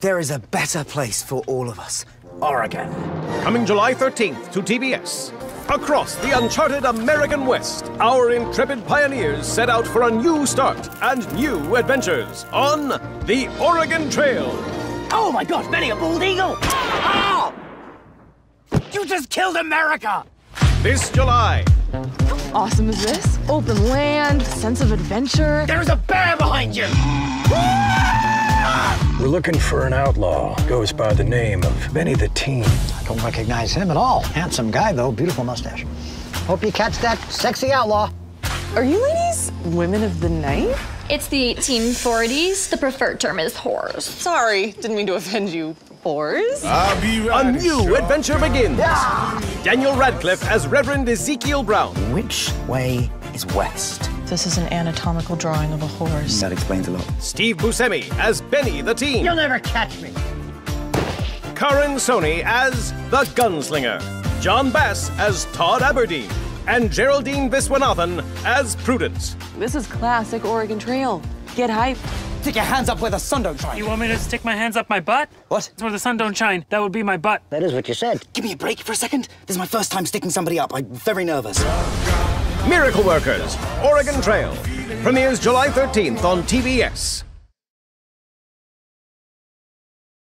There is a better place for all of us. Oregon. Coming July 13th to TBS. Across the uncharted American West, our intrepid pioneers set out for a new start and new adventures on the Oregon Trail. Oh my gosh, Benny, a bald eagle! Ah! You just killed America! This July. How awesome is this? Open land, sense of adventure. There's a bear behind you! We're looking for an outlaw. Goes by the name of Benny the Teen. I don't recognize him at all. Handsome guy, though. Beautiful mustache. Hope you catch that sexy outlaw. Are you ladies women of the night? It's the 1840s. The preferred term is whores. Sorry, didn't mean to offend you. Whores? A new adventure begins. Yeah. Daniel Radcliffe as Reverend Ezekiel Brown. Which way is west? This is an anatomical drawing of a horse. That explains a lot. Steve Buscemi as Benny the Teen. You'll never catch me. Karan Soni as the Gunslinger. Jon Bass as Todd Aberdeen. And Geraldine Viswanathan as Prudence. This is classic Oregon Trail. Get hype. Stick your hands up where the sun don't shine. You want me to stick my hands up my butt? What? It's where the sun don't shine. That would be my butt. That is what you said. Give me a break for a second. This is my first time sticking somebody up. I'm very nervous. Miracle Workers, Oregon Trail. Premieres July 13th on TBS.